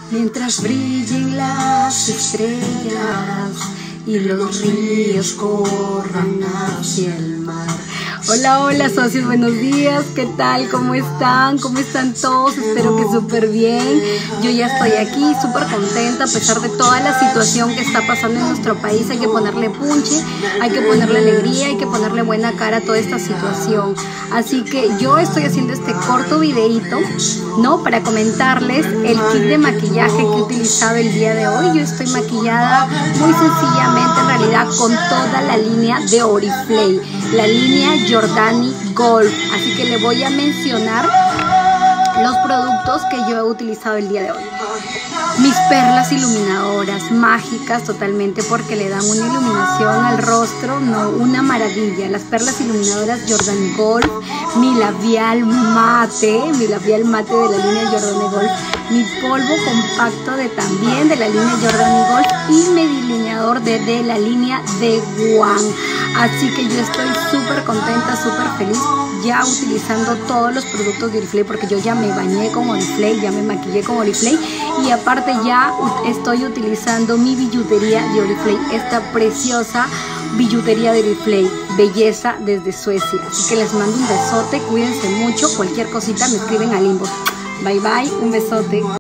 Mientras brillen las estrellas y los ríos corran hacia el mar. Hola, hola socios, buenos días, ¿qué tal? ¿Cómo están? ¿Cómo están todos? Espero que súper bien. Yo ya estoy aquí, súper contenta a pesar de toda la situación que está pasando en nuestro país. Hay que ponerle punche, hay que ponerle alegría, hay que ponerle buena cara a toda esta situación. Así que yo estoy haciendo este corto videíto, ¿no? Para comentarles el kit de maquillaje que he utilizado el día de hoy. Yo estoy maquillada muy sencillamente, en realidad, con toda la línea de Oriflame, la línea Jordani Gold, así que le voy a mencionar los productos que yo he utilizado el día de hoy. Mis perlas iluminadoras, mágicas totalmente porque le dan una iluminación al rostro, no, una maravilla. Las perlas iluminadoras Jordani Gold, mi labial mate de la línea Jordani Gold, mi polvo compacto también de la línea Jordani Gold y mi delineador de la línea de One. Así que yo estoy súper contenta, súper feliz ya utilizando todos los productos de Oriflame, porque yo ya me bañé con Oriflame, ya me maquillé con Oriflame y aparte ya estoy utilizando mi billutería de Oriflame, esta preciosa billutería de Oriflame, belleza desde Suecia. Así que les mando un besote, cuídense mucho, cualquier cosita me escriben al inbox. Bye bye, un besote.